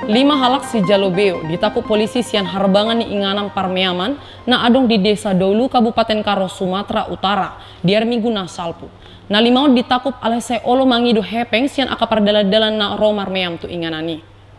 5 halak si Jalobeo ditakut polisi sian harbangan ni inganam Parmeaman na adong di Desa Dolu Kabupaten Karo Sumatera Utara diar minggu na salpu. Na limau ditakut alai se olo mangido hepeng sian akapar dalan na romar meam tu inganani.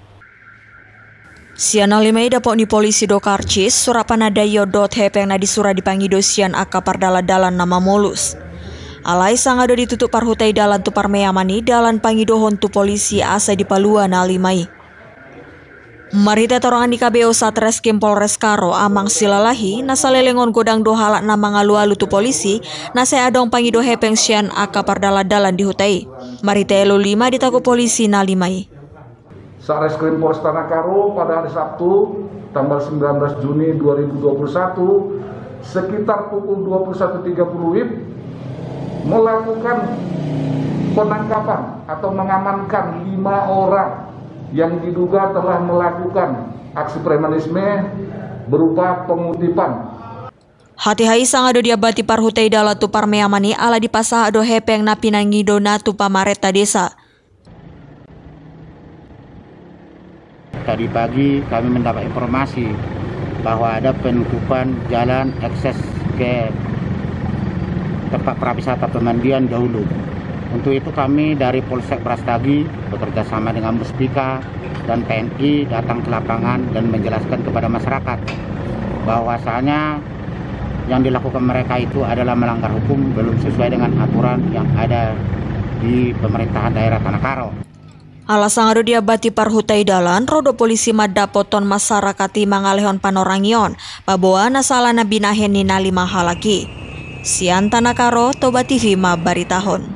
Sian alimai dapok ni polisi do Karcis surapana dayo dot hepeng na disura dipangido sian akapar dalan nama molus. Alai sangado ditutup parhutai dalan tu Parmeamani dalan pangidohon tu polisi asa di Palua na alimai. Marita torongan di KBO Satreskrim Polres Karo amang silalahi nasalelengon godang dohalak na mga alu tu polisi nase adong pangido hepeng sian akapar dalan di hutai. Marita elo 5 ditaku polisi na limai. Satreskrim Polres Tanah Karo pada hari Sabtu tanggal 19 Juni 2021 sekitar pukul 21.30 WIB melakukan penangkapan atau mengamankan 5 orang yang diduga telah melakukan aksi premanisme berupa pengutipan. Hati-hati sangado diabati parhutai dala tu Parmeamani ala di pasah ado hepeng na pinangido na tu pamareta desa. Tadi pagi kami mendapat informasi bahwa ada penutupan jalan akses ke tempat prawisata pemandian Dahulu. Untuk itu kami dari Polsek Brastagi bekerja sama dengan Muspika dan TNI datang ke lapangan dan menjelaskan kepada masyarakat bahwasanya yang dilakukan mereka itu adalah melanggar hukum, belum sesuai dengan aturan yang ada di pemerintahan daerah Tanah Karo. Alasang ado diabati parhutai dalan rodo polisi madapoton masyarakati mangalehon panorangion paboa nasala na binahen ni na 5 halaki. Sian Tanah Karo, Toba TV mabaritahon.